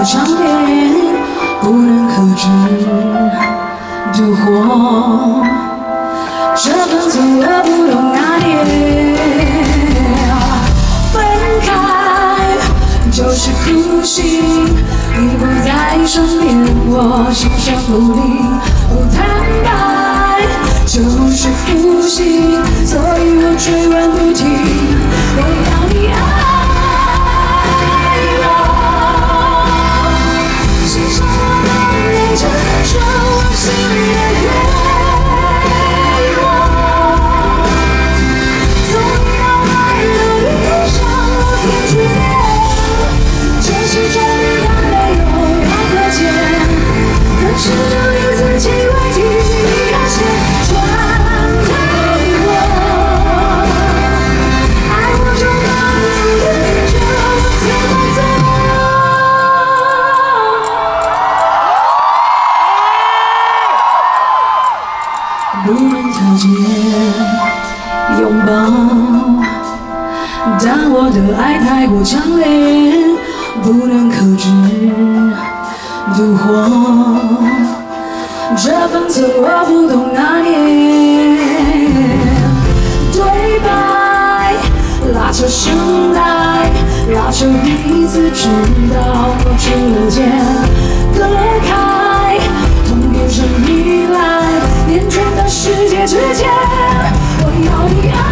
强烈，不能克制的火，这份罪恶不懂拿捏。分开就是哭泣，你不在身边，我心生不离。不坦白就是负心，所以我追问不停。我要你爱我，欣赏我的认真，说我心里的愿望。从你到爱的路上，我偏执念，这是种离还没有要可见，可是就以自己为题，你看见穿透我，爱我就让你跟着我怎么走。不能特别拥抱，但我的爱太过强烈，不能克制的火，这份罪我不懂拿捏。对白拉扯声带，拉扯彼此直到我出了界，隔开痛变成依赖，连全的世界之间，我要你爱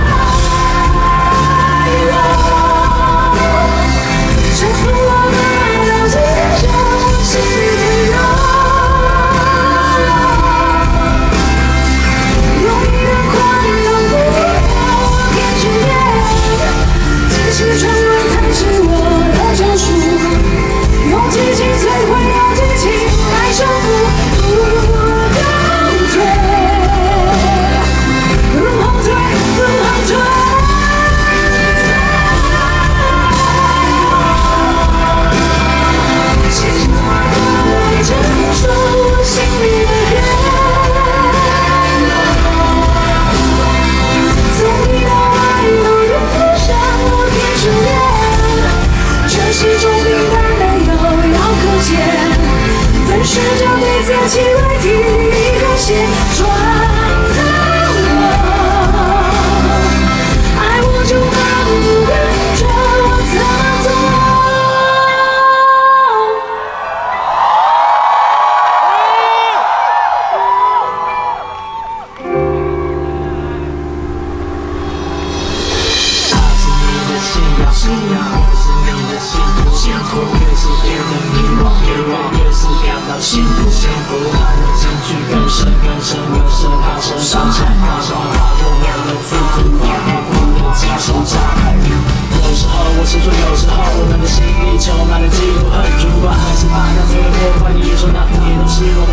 我，征服我的爱到最后，我心里的肉，用你的宽容抚摸我偏执念，即使沉沦才是我的救赎，用激情摧毁，用激情来征服，不后退，不后退，不后退。谢谢我的认真，说我心里的愿望。从你到爱的路上，我偏执念，这是种平淡没有要可见，分手就对自己为题，一个线穿透我，爱我就让你跟着我怎么走。 爱是你的信仰，我是你的幸福，越是变得迷惘，越是感到幸福，爱的情绪更深，越是怕受伤害，跨过我的自主，跨过我接受伤害。有时候我吃醋，有时候我们的心依旧，那点嫉妒恨，主管还是怕那最后过关，你说那你都是我